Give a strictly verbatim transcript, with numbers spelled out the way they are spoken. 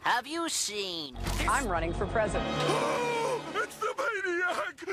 Have you seen this? I'm running for president.